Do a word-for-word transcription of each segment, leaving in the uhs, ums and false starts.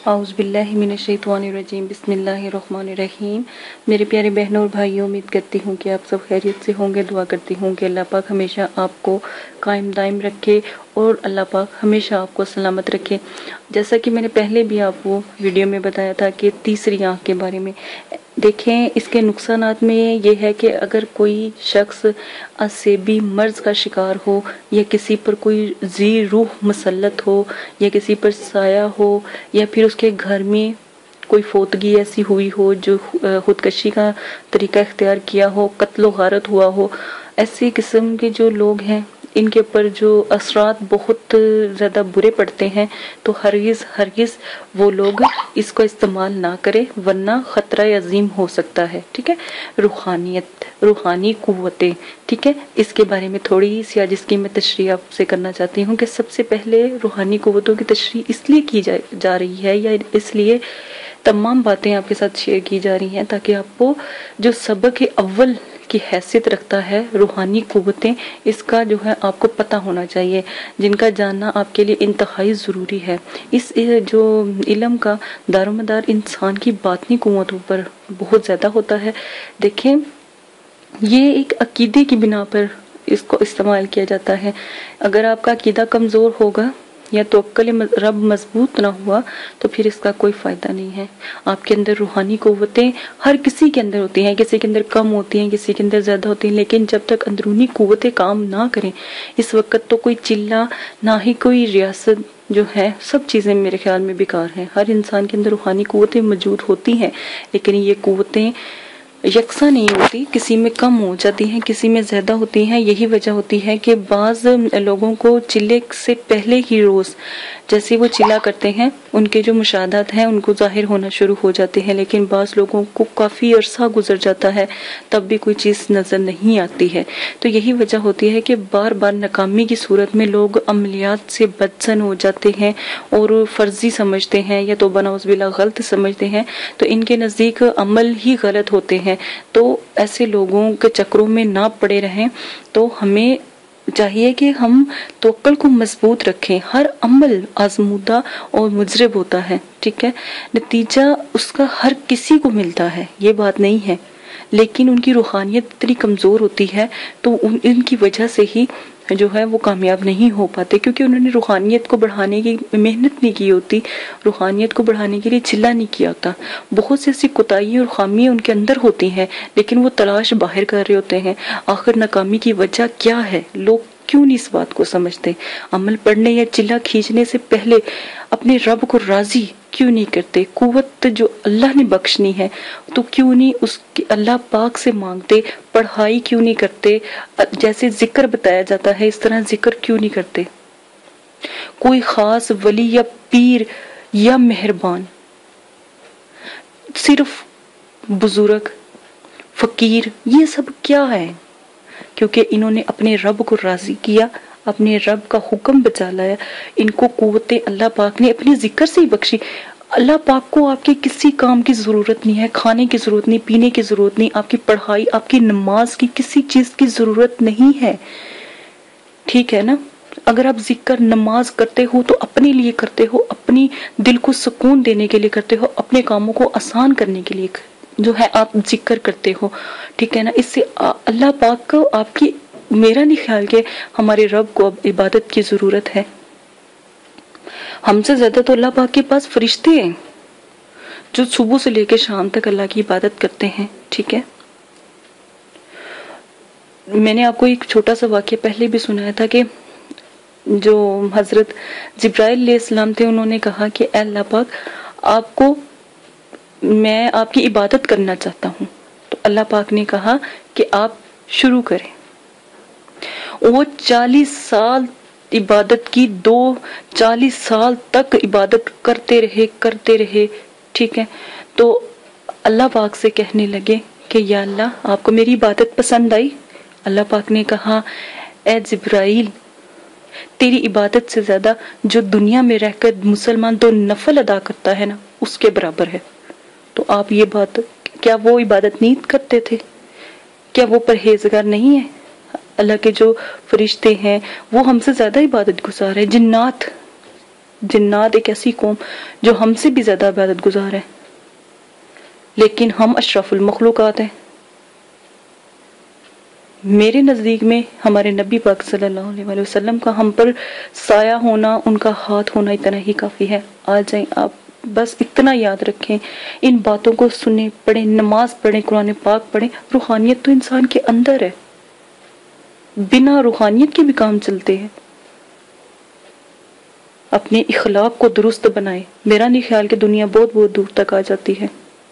اعوذ باللہ من الشیطان الرجیم بسم اللہ الرحمن الرحیم۔ میرے پیارے بہنوں اور بھائیوں، امید کرتی ہوں کہ آپ سب خیریت سے ہوں گے۔ دعا کرتی ہوں کہ اللہ پاک ہمیشہ آپ کو قائم دائم رکھے اور اللہ پاک ہمیشہ آپ کو سلامت رکھے۔ جیسا کہ میں نے پہلے بھی آپ کو ویڈیو میں بتایا تھا کہ تیسری آنکھ کے بارے میں دیکھیں، اس کے نقصانات میں یہ ہے کہ اگر کوئی شخص عصبی مرض کا شکار ہو یا کسی پر کوئی ذی روح مسلط ہو یا کسی پر سایہ ہو یا پھر اس کے گھر میں کوئی فوتگی ایسی ہوئی ہو جو خودکشی کا طریقہ اختیار کیا ہو، قتل و غارت ہوا ہو، ایسی قسم کے جو لوگ ہیں ان کے اوپر جو اثرات بہت زیادہ برے پڑتے ہیں، تو ہرگز ہرگز وہ لوگ اس کو استعمال نہ کرے ورنہ خطرہ عظیم ہو سکتا ہے۔ ٹھیک ہے، روحانیت، روحانی قوتیں، ٹھیک ہے، اس کے بارے میں تھوڑی سی آج اس کی میں تشریح آپ سے کرنا چاہتی ہوں کہ سب سے پہلے روحانی قوتوں کی تشریح اس لیے کی جا رہی ہے یا اس لیے تمام باتیں آپ کے ساتھ شیئر کی جا رہی ہیں تاکہ آپ کو جو سبق اول کی حیثیت رکھتا ہے روحانی قوتیں، اس کا جو ہے آپ کو پتہ ہونا چاہیے، جن کا جاننا آپ کے لیے انتہائی ضروری ہے۔ اس جو علم کا دار و مدار انسان کی باطنی قوتوں پر بہت زیادہ ہوتا ہے۔ دیکھیں، یہ ایک عقیدے کی بنا پر اس کو استعمال کیا جاتا ہے۔ اگر آپ کا عقیدہ کمزور ہوگا یا توکل رب مضبوط نہ ہوا تو پھر اس کا کوئی فائدہ نہیں ہے۔ آپ کے اندر روحانی قوتیں ہر کسی کے اندر ہوتی ہیں، کسی کے اندر کم ہوتی ہیں، کسی کے اندر زیادہ ہوتی ہیں، لیکن جب تک اندرونی قوتیں کام نہ کریں اس وقت تو کوئی چلہ نہ ہی کوئی ریاست جو ہے، سب چیزیں میرے خیال میں بیکار ہیں۔ ہر انسان کے اندر روحانی قوتیں موجود ہوتی ہیں لیکن یہ قوتیں یکساں نہیں ہوتی، کسی میں کم ہو جاتی ہیں، کسی میں زیادہ ہوتی ہیں۔ یہی وجہ ہوتی ہے کہ بعض لوگوں کو چلے سے پہلے ہی روز جیسے وہ چلا کرتے ہیں ان کے جو مشاہدات ہیں ان کو ظاہر ہونا شروع ہو جاتے ہیں، لیکن بعض لوگوں کو کافی عرصہ گزر جاتا ہے تب بھی کوئی چیز نظر نہیں آتی ہے۔ تو یہی وجہ ہوتی ہے کہ بار بار ناکامی کی صورت میں لوگ عملیات سے بدظن ہو جاتے ہیں اور فرضی سمجھتے ہیں یا توبہ نعوذ باللہ غلط سمجھتے ہیں، تو ان کے نزدیک عمل ہی غلط ہوتے ہیں۔ تو ایسے لوگوں کے چکروں میں نہ پڑے رہیں۔ تو ہمیں چاہیے کہ ہم توکل کو مضبوط رکھیں۔ ہر عمل آزمودہ اور مجرب ہوتا ہے، ٹھیک ہے، نتیجہ اس کا ہر کسی کو ملتا ہے، یہ بات نہیں ہے، لیکن ان کی روحانیت اتنی کمزور ہوتی ہے تو ان, ان کی وجہ سے ہی جو ہے وہ کامیاب نہیں ہو پاتے، کیونکہ انہوں نے روحانیت کو بڑھانے کی محنت نہیں کی ہوتی، روحانیت کو بڑھانے کے لیے چلا نہیں کیا ہوتا۔ بہت سی ایسی کوتاہیاں اور خامیاں ان کے اندر ہوتی ہیں لیکن وہ تلاش باہر کر رہے ہوتے ہیں۔ آخر ناکامی کی وجہ کیا ہے؟ لوگ کیوں نہیں اس بات کو سمجھتے؟ عمل پڑھنے یا چلا کھینچنے سے پہلے اپنے رب کو راضی کیوں نہیں کرتے؟ قوت جو اللہ نے بخشنی ہے تو کیوں نہیں اس کی اللہ پاک سے مانگتے؟ پڑھائی کیوں نہیں کرتے؟ جیسے ذکر بتایا جاتا ہے اس طرح ذکر کیوں نہیں کرتے؟ کوئی خاص ولی یا پیر یا مہربان، صرف بزرگ، فقیر، یہ سب کیا ہے؟ کیونکہ انہوں نے اپنے رب کو راضی کیا، اپنے رب کا حکم بچا لایا۔ ان کو قوتیں اللہ پاک نے اپنے ذکر سے ہی بخشی۔ اللہ پاک کو آپ کے کسی کام کی ضرورت نہیں ہے، کھانے کی ضرورت نہیں، پینے کی ضرورت نہیں، آپ کی پڑھائی، آپ کی نماز کی کسی چیز کی ضرورت نہیں ہے، ٹھیک ہے نا؟ اگر آپ ذکر نماز کرتے ہو تو اپنے لیے کرتے ہو، اپنی دل کو سکون دینے کے لیے کرتے ہو، اپنے کاموں کو آسان کرنے کے لیے جو ہے آپ ذکر کرتے ہو، ٹھیک ہے نا؟ اس سے اللہ پاک کو آپ کی، میرا نہیں خیال کہ ہمارے رب کو اب عبادت کی ضرورت ہے۔ ہم سے زیادہ تو اللہ پاک کے پاس فرشتے ہیں جو صبح سے لے کے شام تک اللہ کی عبادت کرتے ہیں، ٹھیک ہے؟ میں نے آپ کو ایک چھوٹا سا واقعہ پہلے بھی سنایا تھا کہ جو حضرت جبرائیل علیہ السلام تھے، انہوں نے کہا کہ اے اللہ پاک، آپ کو میں آپ کی عبادت کرنا چاہتا ہوں، تو اللہ پاک نے کہا کہ آپ شروع کریں۔ وہ چالیس سال عبادت کی، دو چالیس سال تک عبادت کرتے رہے کرتے رہے ٹھیک ہے، تو اللہ پاک سے کہنے لگے کہ یا اللہ، آپ کو میری عبادت پسند آئی؟ اللہ پاک نے کہا اے جبرائیل، تیری عبادت سے زیادہ جو دنیا میں رہ کر مسلمان دو نفل ادا کرتا ہے نا، اس کے برابر ہے۔ تو آپ یہ بات، کیا وہ عبادت نہیں کرتے تھے؟ کیا وہ پرہیزگار نہیں ہیں؟ اللہ کے جو فرشتے ہیں وہ ہم سے زیادہ عبادت گزار ہیں، جنات جنات ایک ایسی قوم جو ہم سے بھی زیادہ عبادت گزار ہے، لیکن ہم اشرف المخلوقات ہیں۔ میرے نزدیک میں ہمارے نبی پاک صلی اللہ علیہ وآلہ وسلم کا ہم پر سایہ ہونا، ان کا ہاتھ ہونا اتنا ہی کافی ہے۔ آ جائیں آپ بس اتنا یاد رکھیں، ان باتوں کو سنیں، پڑھیں، نماز پڑھیں، قرآن پاک پڑھیں۔ روحانیت تو انسان کے اندر ہے، بنا روحانیت کے بھی کام چلتے ہیں۔ اپنے اخلاق کو درست بنائیں۔ میرا نہیں خیال کہ دنیا بہت بہت دور تک آ جاتی ہے۔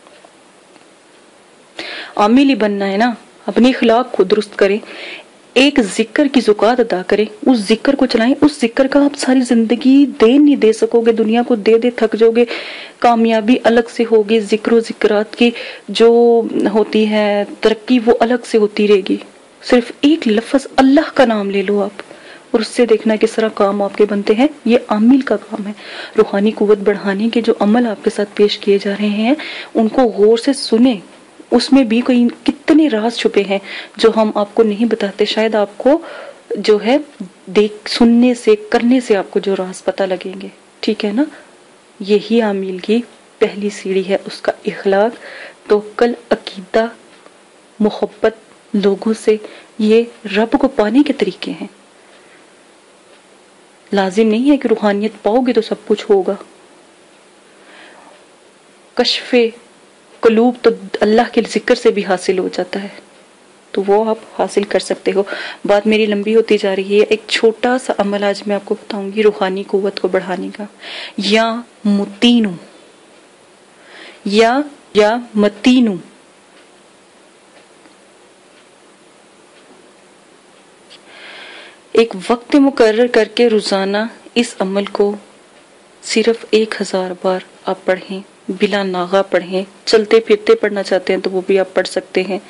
عامل ہی بننا ہے نا، اپنے اخلاق کو درست کریں، ایک ذکر کی زکوٰۃ ادا کریں، اس ذکر کو چلائیں۔ اس ذکر کا آپ ساری زندگی دے نہیں دے سکو گے، دنیا کو دے دے تھک جاؤ گے۔ کامیابی الگ سے ہوگی، ذکر و ذکرات کی جو ہوتی ہے ترقی وہ الگ سے ہوتی رہے گی۔ صرف ایک لفظ اللہ کا نام لے لو آپ، اور اس سے دیکھنا کس طرح کام آپ کے بنتے ہیں۔ یہ عامل کا کام ہے۔ روحانی قوت بڑھانے کے جو عمل آپ کے ساتھ پیش کیے جا رہے ہیں ان کو غور سے سنیں، اس میں بھی کوئی کتنے راز چھپے ہیں جو ہم آپ کو نہیں بتاتے۔ شاید آپ کو جو ہے دیکھ سننے سے کرنے سے آپ کو جو راز پتہ لگیں گے، ٹھیک ہے نا۔ یہی عامل کی پہلی سیڑھی ہے، اس کا اخلاق، توکل، عقیدہ، محبت لوگوں سے، یہ رب کو پانے کے طریقے ہیں۔ لازم نہیں ہے کہ روحانیت پاؤ گے تو سب کچھ ہوگا۔ کشف قلوب تو اللہ کے ذکر سے بھی حاصل ہو جاتا ہے، تو وہ آپ حاصل کر سکتے ہو۔ بات میری لمبی ہوتی جا رہی ہے، ایک چھوٹا سا عمل آج میں آپ کو بتاؤں گی روحانی قوت کو بڑھانے کا۔ یا متینو، یا یا متینو، ایک وقت مقرر کر کے روزانہ اس عمل کو صرف ایک ہزار بار آپ پڑھیں، بلا ناغہ پڑھیں۔ چلتے پھرتے پڑھنا چاہتے ہیں تو وہ بھی آپ پڑھ سکتے ہیں۔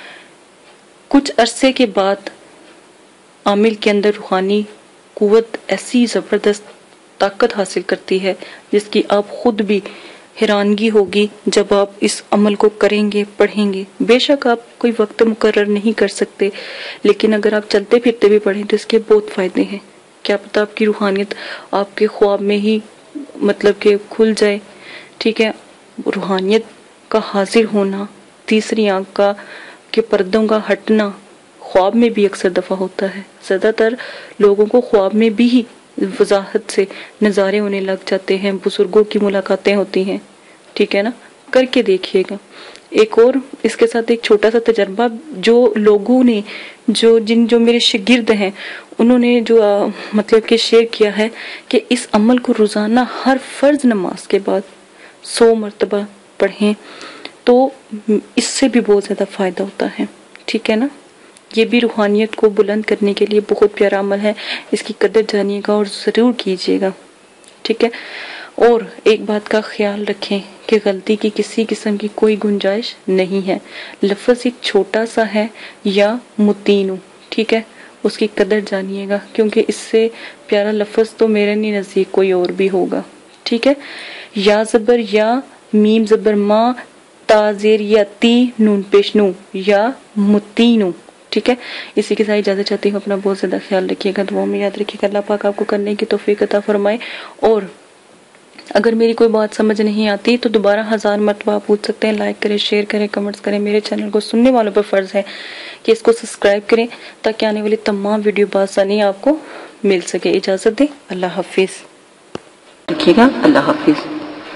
کچھ عرصے کے بعد عامل کے اندر روحانی قوت ایسی زبردست طاقت حاصل کرتی ہے جس کی آپ خود بھی حیرانگی ہوگی جب آپ اس عمل کو کریں گے، پڑھیں گے۔ بے شک آپ کوئی وقت مقرر نہیں کر سکتے، لیکن اگر آپ چلتے پھرتے بھی پڑھیں تو اس کے بہت فائدے ہیں۔ کیا پتہ آپ کی روحانیت آپ کے خواب میں ہی مطلب کہ کھل جائے، ٹھیک ہے۔ روحانیت کا حاضر ہونا، تیسری آنکھ کا کہ پردوں کا ہٹنا خواب میں بھی اکثر دفعہ ہوتا ہے۔ زیادہ تر لوگوں کو خواب میں بھی ہی وضاحت سے نظارے ہونے لگ جاتے ہیں، بزرگوں کی ملاقاتیں ہوتی ہیں، ٹھیک ہے نا۔ کر کے دیکھیے گا۔ ایک اور اس کے ساتھ ایک چھوٹا سا تجربہ، جو لوگوں نے جو جن جو میرے شاگرد ہیں انہوں نے جو آ, مطلب کہ شیئر کیا ہے کہ اس عمل کو روزانہ ہر فرض نماز کے بعد سو مرتبہ پڑھیں تو اس سے بھی بہت زیادہ فائدہ ہوتا ہے، ٹھیک ہے نا۔ یہ بھی روحانیت کو بلند کرنے کے لیے بہت پیارا عمل ہے، اس کی قدر جانیے گا اور ضرور کیجیے گا، ٹھیک ہے۔ اور ایک بات کا خیال رکھیں کہ غلطی کی کسی قسم کی کوئی گنجائش نہیں ہے۔ لفظ ایک چھوٹا سا ہے، یا متینو، ٹھیک ہے، اس کی قدر جانیے گا، کیونکہ اس سے پیارا لفظ تو میرے نہیں نزدیک کوئی اور بھی ہوگا، ٹھیک ہے۔ یا زبر یا، میم زبر ما، تا زیر یا تی، نون پیش نو، یا متینو، ٹھیک ہے۔ اسی کے ساتھ اجازت چاہتی ہوں، اپنا بہت زیادہ خیال رکھیے گا، دعاؤں میں یاد رکھیے گا۔ اللہ پاک آپ کو کرنے کی توفیق عطا فرمائے۔ اور اگر میری کوئی بات سمجھ نہیں آتی تو دوبارہ ہزار مرتبہ آپ پوچھ سکتے ہیں، لائک کریں، شیئر کریں، کمنٹس کریں۔ میرے چینل کو سننے والوں پر فرض ہے کہ اس کو سبسکرائب کریں تاکہ آنے والی تمام ویڈیو بآسانی آپ کو مل سکے۔ اجازت دیں، اللہ حافظ رکھیے گا، اللہ حافظ۔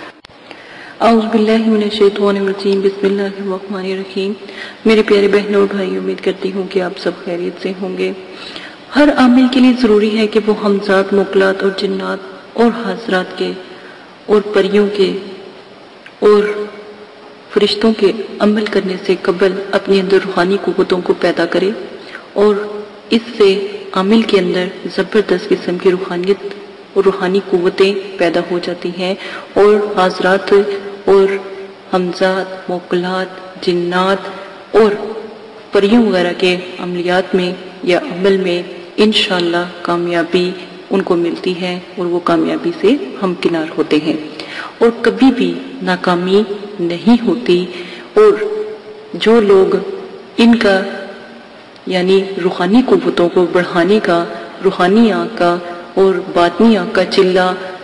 اعوذ باللہ من الشیطان الرجیم، بسم اللہ الرحمن الرحیم۔ میرے پیارے بہنوں اور بھائی، امید کرتی ہوں کہ آپ سب خیریت سے ہوں گے۔ ہر عامل کے لیے ضروری ہے کہ وہ ہمزات، موکلات اور جنات اور حضرات کے اور پریوں کے اور فرشتوں کے عمل کرنے سے قبل اپنے اندر روحانی قوتوں کو پیدا کرے، اور اس سے عامل کے اندر زبردست قسم کی روحانیت اور روحانی قوتیں پیدا ہو جاتی ہیں، اور حضرات اور ہمزات، موکلات، جنات اور پریوں وغیرہ کے عملیات میں یا عمل میں انشاءاللہ کامیابی ان کو ملتی ہے، اور وہ کامیابی سے ہمکنار ہوتے ہیں، اور کبھی بھی ناکامی نہیں ہوتی۔ اور جو لوگ ان کا یعنی روحانی قوتوں کو بڑھانے کا، روحانی آنکھ کا اور باطنی آنکھ کا چلہ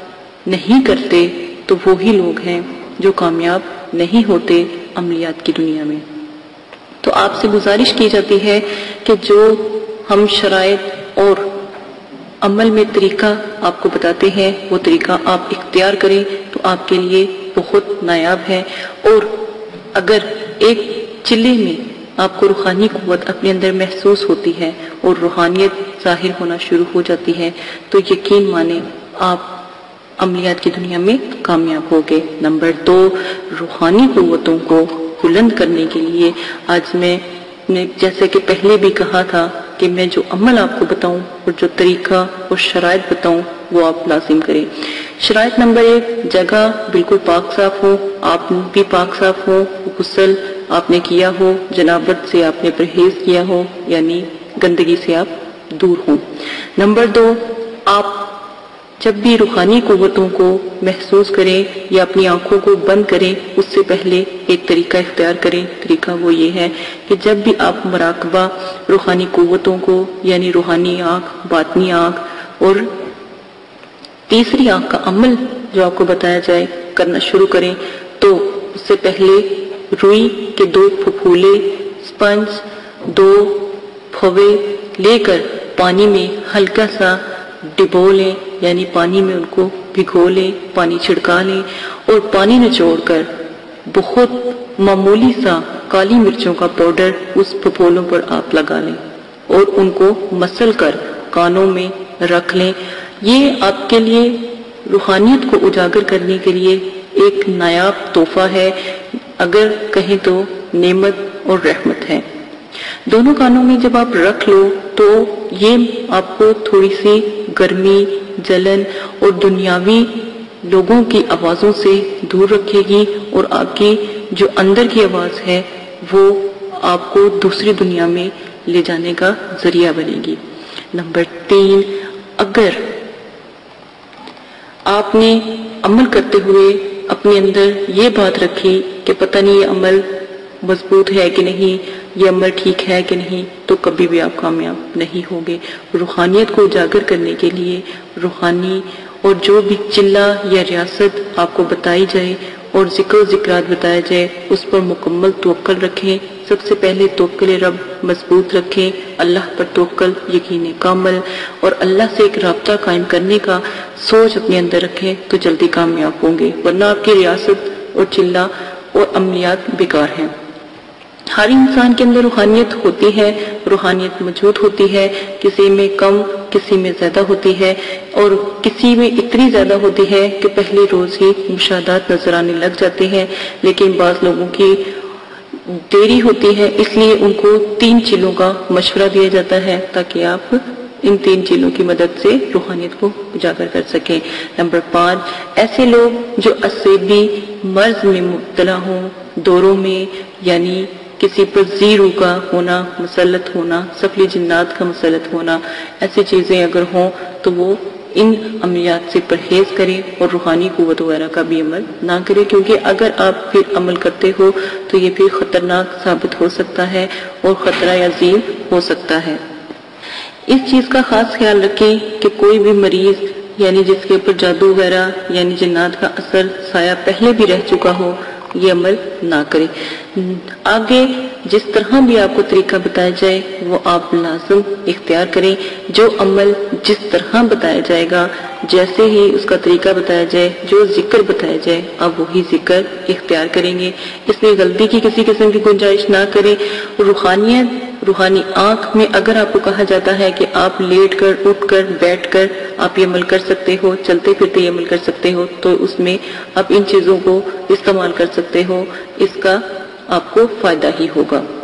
نہیں کرتے تو وہی لوگ ہیں جو کامیاب نہیں ہوتے عملیات کی دنیا میں۔ تو آپ سے گزارش کی جاتی ہے کہ جو ہم شرائط اور عمل میں طریقہ آپ کو بتاتے ہیں وہ طریقہ آپ اختیار کریں تو آپ کے لیے بہت نایاب ہے۔ اور اگر ایک چلے میں آپ کو روحانی قوت اپنے اندر محسوس ہوتی ہے اور روحانیت ظاہر ہونا شروع ہو جاتی ہے تو یقین مانیں آپ عملیات کی دنیا میں کامیاب ہوگے۔ نمبر دو، روحانی قوتوں کو بلند کرنے کے لیے آج میں نے جیسے کہ پہلے بھی کہا تھا کہ میں جو عمل آپ کو بتاؤں اور جو طریقہ اور شرائط بتاؤں وہ آپ لازم کریں۔ شرائط نمبر ایک، جگہ بالکل پاک صاف ہو، آپ بھی پاک صاف ہو، غسل آپ نے کیا ہو، جنابت سے آپ نے پرہیز کیا ہو، یعنی گندگی سے آپ دور ہوں۔ نمبر دو، آپ جب بھی روحانی قوتوں کو محسوس کریں یا اپنی آنکھوں کو بند کریں اس سے پہلے ایک طریقہ اختیار کریں۔ طریقہ وہ یہ ہے کہ جب بھی آپ مراقبہ روحانی قوتوں کو یعنی روحانی آنکھ، باطنی آنکھ اور تیسری آنکھ کا عمل جو آپ کو بتایا جائے کرنا شروع کریں تو اس سے پہلے روئی کے دو پھپھولے، سپنج، دو پھوے لے کر پانی میں ہلکا سا ڈبو لیں، یعنی پانی میں ان کو بھگو لیں، پانی چھڑکا لیں اور پانی نچوڑ کر بہت معمولی سا کالی مرچوں کا پاؤڈر اس پھپھولوں پر آپ لگا لیں اور ان کو مسل کر کانوں میں رکھ لیں۔ یہ آپ کے لیے روحانیت کو اجاگر کرنے کے لیے ایک نایاب تحفہ ہے، اگر کہیں تو نعمت اور رحمت ہے۔ دونوں کانوں میں جب آپ رکھ لو تو یہ آپ کو تھوڑی سی گرمی، جلن اور دنیاوی لوگوں کی آوازوں سے دور رکھے گی اور آپ کی جو اندر کی آواز ہے وہ آپ کو دوسری دنیا میں لے جانے کا ذریعہ بنے گی۔ نمبر تین، اگر آپ نے عمل کرتے ہوئے اپنے اندر یہ بات رکھی کہ پتہ نہیں یہ عمل مضبوط ہے کہ نہیں، یہ عمل ٹھیک ہے کہ نہیں، تو کبھی بھی آپ کامیاب نہیں ہوگے۔ روحانیت کو اجاگر کرنے کے لیے روحانی اور جو بھی چلہ یا ریاست آپ کو بتائی جائے اور ذکر و ذکرات بتایا جائے اس پر مکمل توکل رکھیں۔ سب سے پہلے توکل رب مضبوط رکھیں، اللہ پر توکل، یقین کامل اور اللہ سے ایک رابطہ قائم کرنے کا سوچ اپنے اندر رکھیں تو جلدی کامیاب ہوں گے، ورنہ آپ کی ریاست اور چلہ اور عملیات بیکار ہیں۔ ہر انسان کے اندر روحانیت ہوتی ہے، روحانیت موجود ہوتی ہے، کسی میں کم کسی میں زیادہ ہوتی ہے اور کسی میں اتنی زیادہ ہوتی ہے کہ پہلے روز ہی مشاہدات نظر آنے لگ جاتے ہیں، لیکن بعض لوگوں کی دیری ہوتی ہے، اس لیے ان کو تین چیزوں کا مشورہ دیا جاتا ہے تاکہ آپ ان تین چیزوں کی مدد سے روحانیت کو اجاگر کر سکیں۔ نمبر پانچ، ایسے لوگ جو عصبی مرض میں مبتلا ہوں، دوروں میں یعنی کسی پر زیرو کا ہونا، مسلط ہونا، سفلی جنات کا مسلط ہونا، ایسی چیزیں اگر ہوں تو وہ ان عملیات سے پرہیز کریں اور روحانی قوت وغیرہ کا بھی عمل نہ کریں، کیونکہ اگر آپ پھر عمل کرتے ہو تو یہ پھر خطرناک ثابت ہو سکتا ہے اور خطرہ عظیم ہو سکتا ہے۔ اس چیز کا خاص خیال رکھیں کہ کوئی بھی مریض یعنی جس کے اوپر جادو وغیرہ یعنی جنات کا اثر سایہ پہلے بھی رہ چکا ہو یہ عمل نہ کرے۔ آگے جس طرح بھی آپ کو طریقہ بتایا جائے وہ آپ لازم اختیار کریں۔ جو عمل جس طرح بتایا جائے گا، جیسے ہی اس کا طریقہ بتایا جائے، جو ذکر بتایا جائے آپ وہی ذکر اختیار کریں گے۔ اس میں غلطی کی کسی قسم کی گنجائش نہ کریں۔ روحانیت روحانی آنکھ میں اگر آپ کو کہا جاتا ہے کہ آپ لیٹ کر، اٹھ کر، بیٹھ کر آپ یہ عمل کر سکتے ہو، چلتے پھرتے یہ عمل کر سکتے ہو، تو اس میں آپ ان چیزوں کو استعمال کر سکتے ہو، اس کا آپ کو فائدہ ہی ہوگا۔